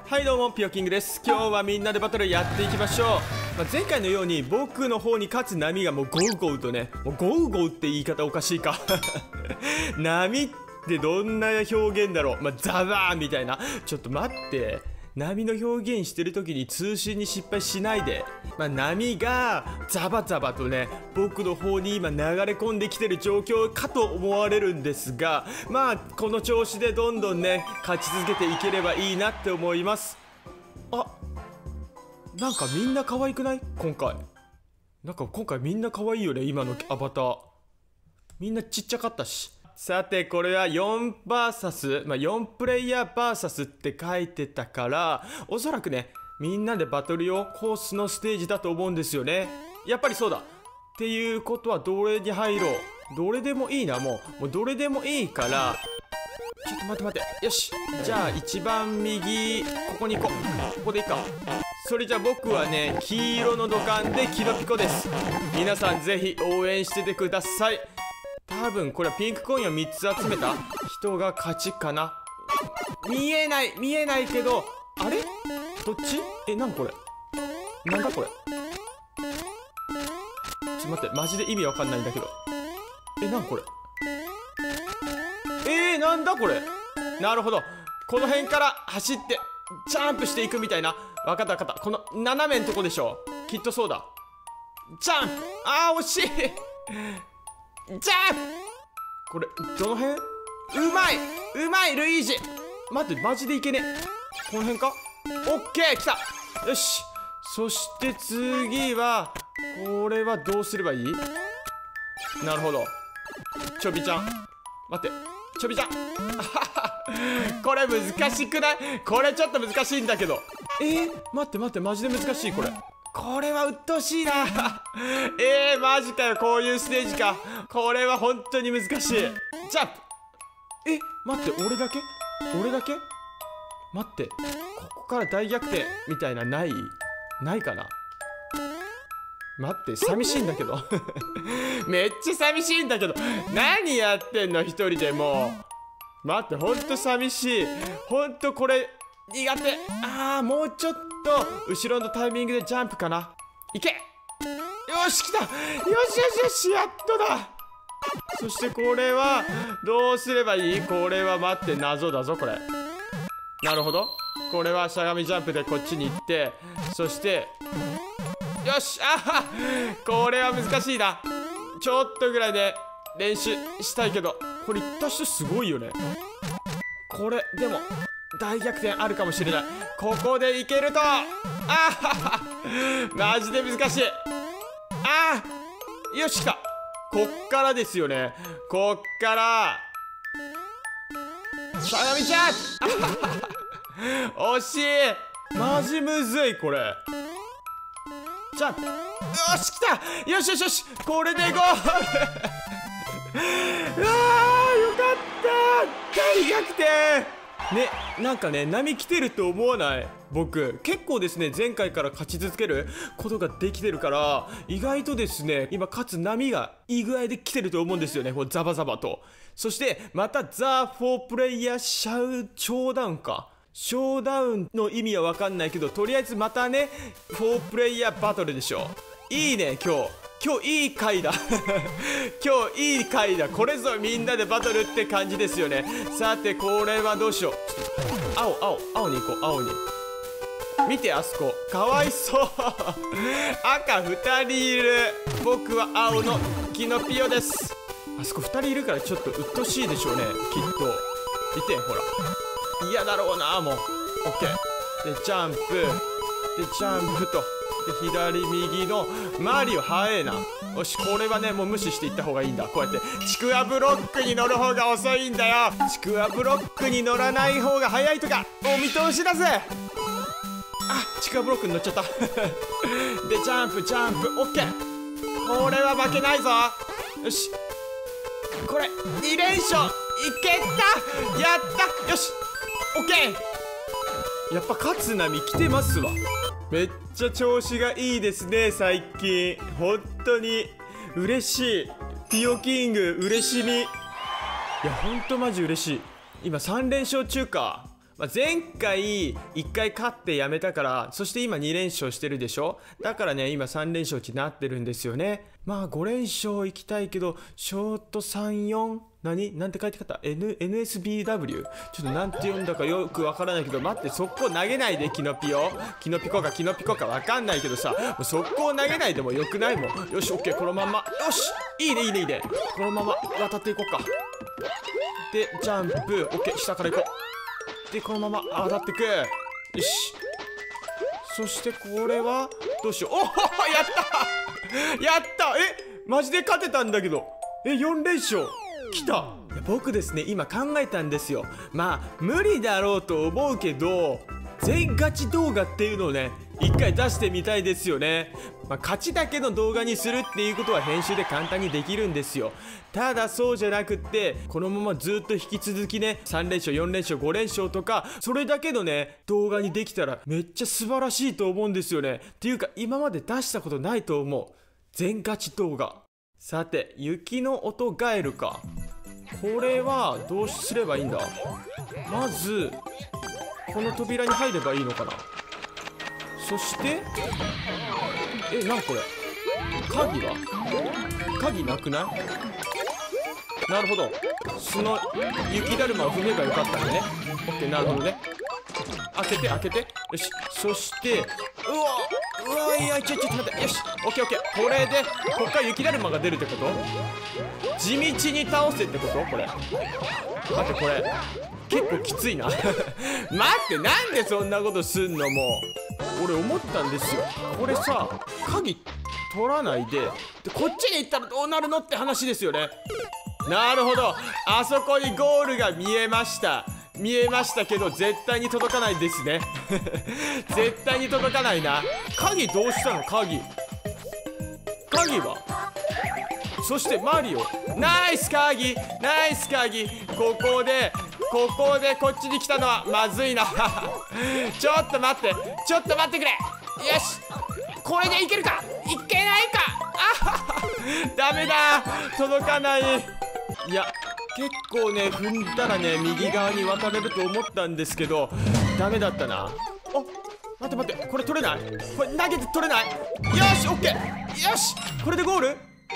はいどうも、ピヨキングです。今日はみんなでバトルやっていきましょう。前回のように僕の方に勝つ波がもうゴウゴウとね、もうゴウゴウって言い方おかしいか波ってどんな表現だろう。ザバーみたいな。ちょっと待って、波の表現してる時に通信に失敗しないで。波がザバザバとね、僕の方に今流れ込んできてる状況かと思われるんですが、この調子でどんどんね勝ち続けていければいいなって思います。あ、なんかみんな可愛くない？今回みんな可愛いよね。今のアバターみんなちっちゃかったし。さてこれは 4vs4 プレイヤー VS って書いてたから、おそらくねみんなでバトル用コースのステージだと思うんですよね。やっぱりそうだ。っていうことはどれに入ろう。どれでもいいな。もうどれでもいいから、ちょっと待って。よし、じゃあ一番右、ここに行こう。ここでいいか。それじゃあ僕はね黄色の土管でキノピコです。皆さんぜひ応援しててください。多分これはピンクコインを3つ集めた人が勝ちかな。見えないけど、あれどっち？なんこれなんだこれ。ちょっと待って、マジで意味わかんないんだけど。なんこれ。なんだこれ。なるほど、この辺から走ってジャンプしていくみたいな。わかった。この斜めんとこでしょ、きっとそうだ。ジャンプ。惜しいジャンプ。これどの辺？うまいルイージ。待って、マジでいけねえ。この辺か。オッケー、来た。よし、そして次はこれはどうすればいい？なるほど、ちょびちゃん。待って、ちょびちゃんこれ難しくない？これちょっと難しいんだけど。待って、マジで難しい。これは鬱陶しいなマジかよ。こういうステージか。これは本当に難しい。ジャンプ。待って、俺だけ待って、ここから大逆転みたいなないかな。待って、寂しいんだけどめっちゃ寂しいんだけど。何やってんの一人で。もう待って、ほんと寂しい。ほんとこれ苦手。もうちょっと後ろのタイミングでジャンプかな。いけ。よし、来た。よし、やっとだ。そしてこれはどうすればいい？これは待って、謎だぞこれ。なるほど、これはしゃがみジャンプでこっちに行って、そしてよし。これは難しいな。ちょっとぐらいで練習したいけど、これ行った人すごいよね。これでも大逆転あるかもしれない。ここでいけると。マジで難しい。よし、来た。こっからですよね。こっからしゃがみちゃん惜しい。マジむずいこれ。ジャンプ。よし、来た。よし、これでゴールよかった大逆転ね。なんかね、波来てると思わない？僕結構ですね、前回から勝ち続けることができてるから、意外とですね今勝つ波がいい具合で来てると思うんですよね。こうザバザバと。そしてまたザ・フォープレイヤーショーダウンか。ショーダウンの意味は分かんないけど、とりあえずまたね4プレイヤーバトルでしょ。いいね。今日いい回だ今日いい回だ。これぞみんなでバトルって感じですよね。さてこれはどうしよう。青に行こう。青に見て、あそこかわいそう赤2人いる。僕は青のキノピオです。あそこ2人いるからちょっと鬱陶しいでしょうね、きっと。見て、ほら嫌だろうな。もうオッケーでジャンプとで左右のマリオ早えな。よし、これはねもう無視していった方がいいんだ。こうやってちくわブロックに乗る方が遅いんだよ。ちくわブロックに乗らない方が早いとかお見通しだぜ。ちくわブロックに乗っちゃったでジャンプオッケー。これは負けないぞ。よし、これ2連勝いけた。やった。よし、オッケー。やっぱ勝つ波来てますわ。めっちゃ調子がいいですね最近。本当に嬉しい。ピヨキング嬉しみ。いやほんとマジ嬉しい。今3連勝中か。 前回1回勝ってやめたから、そして今2連勝してるでしょ。だからね今3連勝になってるんですよね。5連勝いきたいけどショート34なんて書いてかった NSBW ちょっとなんて読んだかよくわからないけど、待って、速攻投げないで。キノピオかわかんないけどさ、もう速攻投げないでもよくないもん。よし、オッケー、このまんま。よし、いいね。このまま渡っていこうか。でジャンプ、オッケー、下から行こう。でこのまま渡ってく。よし、そしてこれはどうしよう。おお、やったマジで勝てたんだけど。4連勝来た。僕ですね今考えたんですよ。無理だろうと思うけど、全ガチ動画っていうのをね一回出してみたいですよね。勝ちだけの動画にするっていうことは編集で簡単にできるんですよ。ただそうじゃなくって、このままずっと引き続きね3連勝4連勝5連勝とか、それだけのね動画にできたらめっちゃ素晴らしいと思うんですよね。っていうか今まで出したことないと思う全ガチ動画。さて、雪の音ガエルか。これはどうすればいいんだ。まずこの扉に入ればいいのかな。そしてなんこれ、鍵なくない？なるほど、その雪だるまを踏めばよかったんだね。オッケー、なるほどね。開けて、よし。そしてうわいや、ちょっと待って。よし、オッケー。これでこっから雪だるまが出るってこと？地道に倒せってこと？これ待って、これ結構きついな待って、なんでそんなことすんの。もう俺思ったんですよ。これさ、鍵取らないでこっちに行ったらどうなるのって話ですよね。なるほど、あそこにゴールが見えましたけど絶対に届かないですね絶対に届かないな。鍵どうしたの？鍵は、そしてマリオ、ナイス鍵。ここでこっちに来たのはまずいなちょっと待ってくれ。よし、これでいけるか？いけないか？ダメだ、届かない。いや、結構ね踏んだらね右側に渡れると思ったんですけどダメだったな。待って、これ取れない？これ投げて取れない？よし、オッケー。よし、これでゴール。や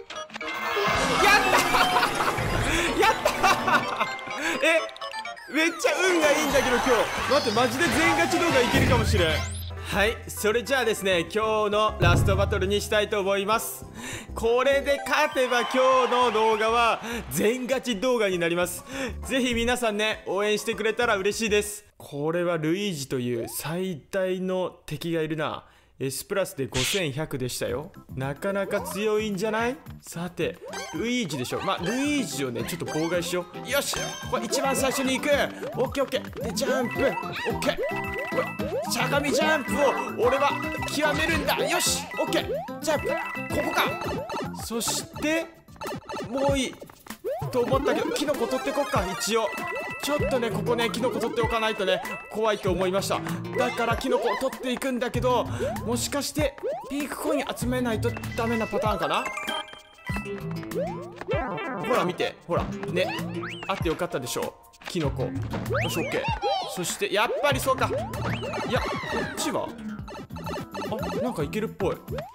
っためっちゃ運がいいんだけど今日。待って、マジで全ガチ動画いけるかもしれん。はい、それじゃあですね、今日のラストバトルにしたいと思います。これで勝てば今日の動画は全ガチ動画になります。ぜひ皆さんね応援してくれたら嬉しいです。これはルイージという最大の敵がいるな。S プラスで5100でしたよ。なかなか強いんじゃない？さて、ルイージでしょ。ルイージをねちょっと妨害しよう。よし、これ一番最初に行く。オッケー。でジャンプ、オッケー。しゃがみジャンプを俺は極めるんだ。よし、オッケー。ジャンプ、ここか。そしてもういいと思ったけどキノコ取ってこっか。一応ちょっとねここねキノコ取っておかないとね怖いと思いました。だからキノコを取っていくんだけど、もしかしてピークコイン集めないとダメなパターンかな。ほら見て、ほらね、あってよかったでしょキノコ。よし、オッケー。そしてやっぱりそうか。いや、こっちはなんかいけるっぽい。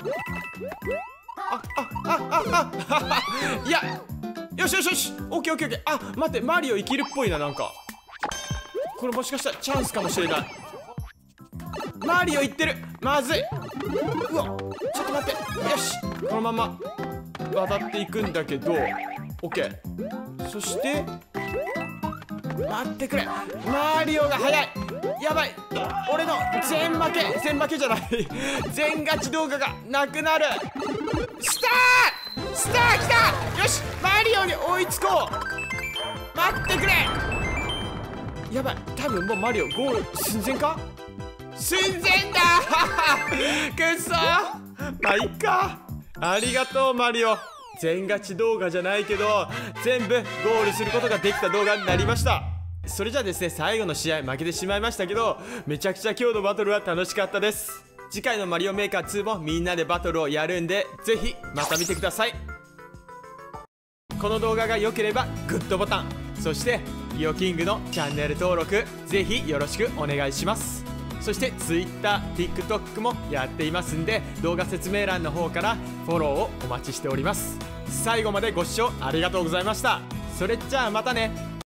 いや、よし、オッケー。待って、マリオいけるっぽいな。なんかこれもしかしたらチャンスかもしれない。マリオいってる。まずい。うわ、ちょっと待って。よし、このまま渡っていくんだけど、オッケー。そして待ってくれ。マリオが速い。やばい、俺の全負けじゃない全勝ち動画がなくなる。スター来た。よし、マリオに追いつこう。待ってくれ。やばい、多分もうマリオゴール寸前か。寸前だくそ。いっか。ありがとうマリオ。全勝ち動画じゃないけど全部ゴールすることができた動画になりました。それじゃあですね、最後の試合負けてしまいましたけど、めちゃくちゃ今日のバトルは楽しかったです。次回のマリオメーカー2もみんなでバトルをやるんで、ぜひまた見てください。この動画が良ければグッドボタン、そしてイオキングのチャンネル登録ぜひよろしくお願いします。そして Twitter、TikTok もやっていますんで、動画説明欄の方からフォローをお待ちしております。最後までご視聴ありがとうございました。それじゃあまたね。